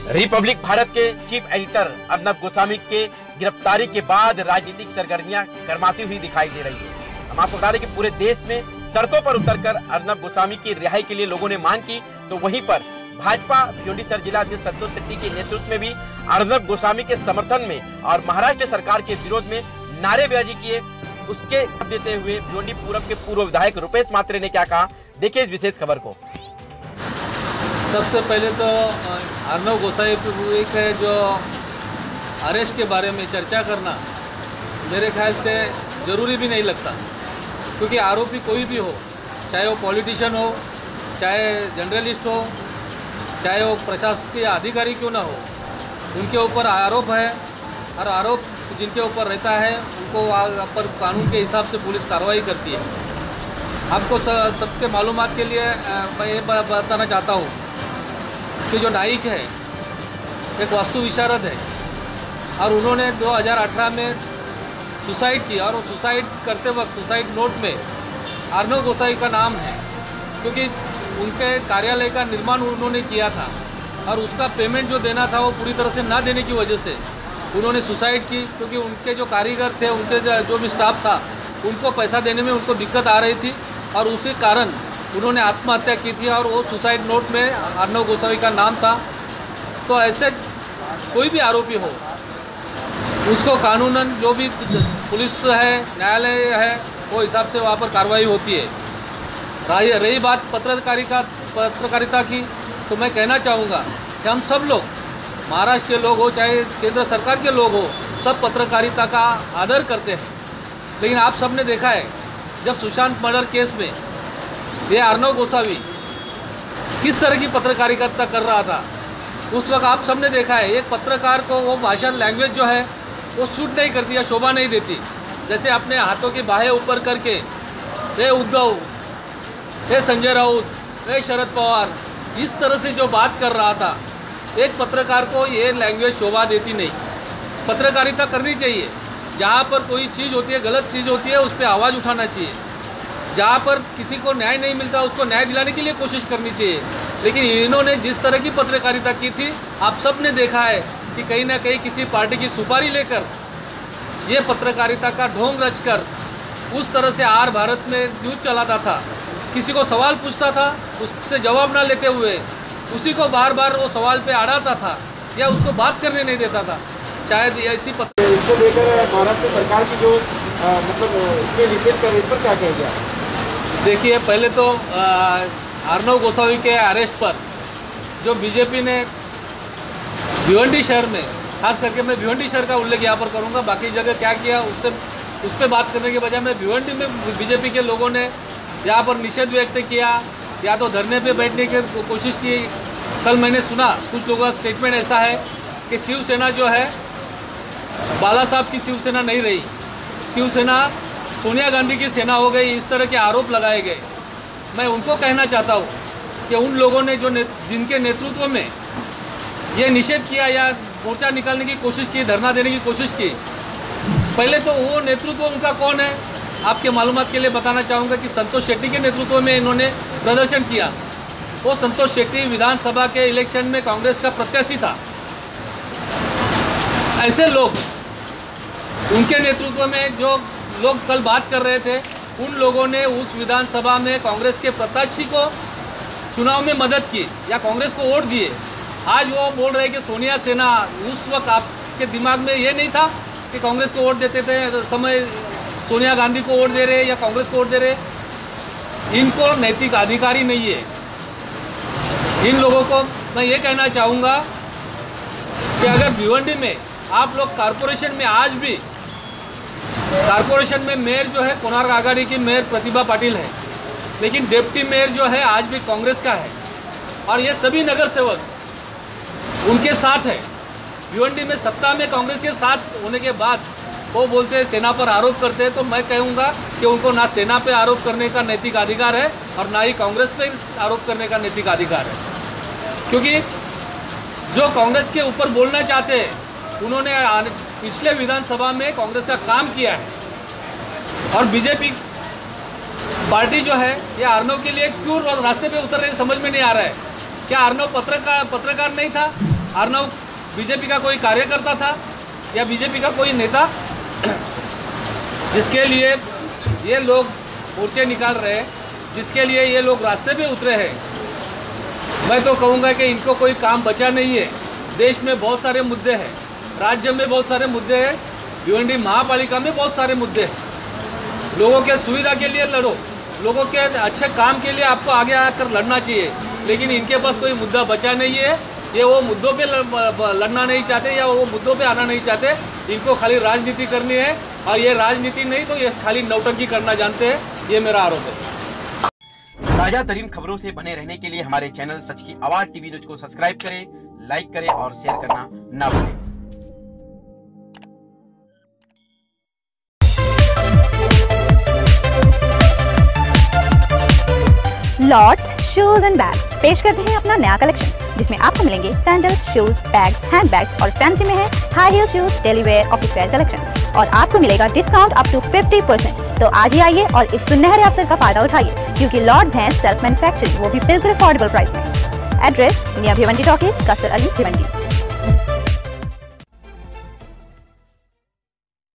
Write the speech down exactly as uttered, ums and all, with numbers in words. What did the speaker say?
Republic Bharat के chief editor Arnab Goswami के गिरफ्तारी के बाद राजनीतिक सरगर्मियां गरमाती हुई दिखाई दे रही है। हम आपको बता दें कि पूरे देश में सड़कों पर उतरकर अर्नब गोस्वामी की रिहाई के लिए लोगों ने मांग की, तो वहीं पर भाजपा भिवंडी सर जिला अध्यक्ष संतोष शेट्टी के नेतृत्व में भी अर्नब गोस्वामी के समर्थन में और महाराष्ट्र सरकार के विरोध में नारेबाजी किए। उसके देते हुए भिवंडी पूरब के पूर्व विधायक रुपेश मात्रे ने क्या कहा, देखिए इस विशेष खबर को। सबसे पहले तो अर्नब गोस्वामी एक है जो अरेस्ट के बारे में चर्चा करना मेरे ख्याल से ज़रूरी भी नहीं लगता, क्योंकि आरोपी कोई भी हो, चाहे वो पॉलिटिशियन हो, चाहे जर्नलिस्ट हो, चाहे वो प्रशासकीय अधिकारी क्यों ना हो, उनके ऊपर आरोप है और आरोप जिनके ऊपर रहता है उनको पर कानून के हिसाब से पुलिस कार्रवाई करती है। आपको सबके मालूमात के लिए मैं ये बताना चाहता हूँ कि जो नाइक है एक वास्तु विशारद है और उन्होंने दो हज़ार अठारह में सुसाइड किया और वो सुसाइड करते वक्त सुसाइड नोट में अर्नब गोस्वामी का नाम है, क्योंकि उनके कार्यालय का निर्माण उन्होंने किया था और उसका पेमेंट जो देना था वो पूरी तरह से ना देने की वजह से उन्होंने सुसाइड की, क्योंकि उनके जो कारीगर थे, उनके जो भी स्टाफ था, उनको पैसा देने में उनको दिक्कत आ रही थी और उसी कारण उन्होंने आत्महत्या की थी और वो सुसाइड नोट में अर्नब गोस्वामी का नाम था। तो ऐसे कोई भी आरोपी हो उसको कानूनन जो भी पुलिस है, न्यायालय है, वो हिसाब से वहाँ पर कार्रवाई होती है। रही रही बात पत्रकारिता पत्रकारिता की, तो मैं कहना चाहूँगा कि हम सब लोग, महाराष्ट्र के लोग हो चाहे केंद्र सरकार के लोग हो, सब पत्रकारिता का आदर करते हैं। लेकिन आप सब ने देखा है जब सुशांत मर्डर केस में ये अर्नब गोस्वामी किस तरह की पत्रकारिता कर रहा था, उस वक्त आप सब ने देखा है एक पत्रकार को वो भाषा लैंग्वेज जो है वो सूट नहीं करती या शोभा नहीं देती। जैसे अपने हाथों की बाहें ऊपर करके हे उद्धव, हे संजय राउत, हे शरद पवार, इस तरह से जो बात कर रहा था, एक पत्रकार को ये लैंग्वेज शोभा देती नहीं। पत्रकारिता करनी चाहिए, जहाँ पर कोई चीज़ होती है, गलत चीज़ होती है, उस पर आवाज़ उठाना चाहिए। जहाँ पर किसी को न्याय नहीं मिलता उसको न्याय दिलाने के लिए कोशिश करनी चाहिए। लेकिन इन्होंने जिस तरह की पत्रकारिता की थी, आप सब ने देखा है कि कहीं ना कहीं किसी पार्टी की सुपारी लेकर ये पत्रकारिता का ढोंग रचकर उस तरह से आर भारत में न्यूज़ चलाता था। किसी को सवाल पूछता था, उससे जवाब ना लेते हुए उसी को बार बार वो सवाल पे अड़ाता था या उसको बात करने नहीं देता था। शायद ऐसी पत्र इसको लेकर महाराष्ट्र सरकार की जो आ, मतलब इसके निषेध कर, इस पर क्या कहेंगे? देखिए, पहले तो अर्नब गोस्वामी के अरेस्ट पर जो बीजेपी ने भिवंडी शहर में, खास करके मैं भिवंडी शहर का उल्लेख यहाँ पर करूँगा, बाकी जगह क्या किया उससे उस पर बात करने के बजाय मैं भिवंडी में बीजेपी के लोगों ने यहाँ पर निषेध व्यक्त किया या तो धरने पे बैठने की कोशिश की। कल मैंने सुना कुछ लोगों का स्टेटमेंट ऐसा है कि शिवसेना जो है बाला साहब की शिवसेना नहीं रही, शिवसेना सोनिया गांधी की सेना हो गई, इस तरह के आरोप लगाए गए। मैं उनको कहना चाहता हूँ कि उन लोगों ने जो ने, जिनके नेतृत्व में ये निषेध किया या मोर्चा निकालने की कोशिश की, धरना देने की कोशिश की, पहले तो वो नेतृत्व उनका कौन है आपके मालूमात के लिए बताना चाहूँगा कि संतोष शेट्टी के नेतृत्व में इन्होंने प्रदर्शन किया। वो संतोष शेट्टी विधानसभा के इलेक्शन में कांग्रेस का प्रत्याशी था। ऐसे लोग, उनके नेतृत्व में जो लोग कल बात कर रहे थे, उन लोगों ने उस विधानसभा में कांग्रेस के प्रत्याशी को चुनाव में मदद की या कांग्रेस को वोट दिए। आज वो बोल रहे हैं कि सोनिया सेना, उस वक्त आपके दिमाग में ये नहीं था कि कांग्रेस को वोट देते थे समय सोनिया गांधी को वोट दे रहे या कांग्रेस को वोट दे रहे। इनको नैतिक अधिकारी नहीं है। इन लोगों को मैं ये कहना चाहूँगा कि अगर भिवंडी में आप लोग कारपोरेशन में, आज भी कारपोरेशन में मेयर जो है कोणार्क आघाड़ी की मेयर प्रतिभा पाटिल है, लेकिन डिप्टी मेयर जो है आज भी कांग्रेस का है और ये सभी नगर सेवक उनके साथ है। भिवंडी में सत्ता में कांग्रेस के साथ होने के बाद वो बोलते हैं सेना पर आरोप करते हैं, तो मैं कहूँगा कि उनको ना सेना पे आरोप करने का नैतिक अधिकार है और ना ही कांग्रेस पे आरोप करने का नैतिक अधिकार है, क्योंकि जो कांग्रेस के ऊपर बोलना चाहते हैं उन्होंने पिछले विधानसभा में कांग्रेस का काम किया है। और बीजेपी पार्टी जो है ये अर्नब के लिए क्यों रास्ते पे उतर रही समझ में नहीं आ रहा है। क्या अर्नब पत्रकार पत्रकार नहीं था? अर्नब बीजेपी का कोई कार्यकर्ता था या बीजेपी का कोई नेता जिसके लिए ये लोग मोर्चे निकाल रहे हैं, जिसके लिए ये लोग रास्ते पे उतरे हैं? मैं तो कहूँगा कि इनको कोई काम बचा नहीं है। देश में बहुत सारे मुद्दे हैं, राज्य में बहुत सारे मुद्दे हैं, भिवंडी महापालिका में बहुत सारे मुद्दे हैं। लोगों के सुविधा के लिए लड़ो, लोगों के अच्छे काम के लिए आपको आगे आकर लड़ना चाहिए, लेकिन इनके पास कोई मुद्दा बचा नहीं है। ये वो मुद्दों पे लड़ना नहीं चाहते या वो मुद्दों पे आना नहीं चाहते। इनको खाली राजनीति करनी है, और ये राजनीति नहीं तो ये खाली नौटंकी करना जानते हैं। ये मेरा आरोप है। ताजा तरीन खबरों से बने रहने के लिए हमारे चैनल सच की आवाज टीवी न्यूज को सब्सक्राइब करें, लाइक करें और शेयर करना ना भूलें। लॉर्ड्स शूज एंड बैग्स पेश करते हैं अपना नया कलेक्शन, जिसमें आपको मिलेंगे sandals, shoes, bags, hand bags और फैंसी में है high heel shoes, daily wear, office wear collection, और आपको मिलेगा discount up to fifty percent. तो आज ही आइए और इस सुनहरे अवसर का फायदा उठाइए, क्योंकि लॉर्ड्स हैं सेल्फ मैन्युफैक्चरिंग, वो भी बिल्कुल अफोर्डेबल प्राइस में। Address near Bhiwandi talkies, Kasar Ali, Bhiwandi.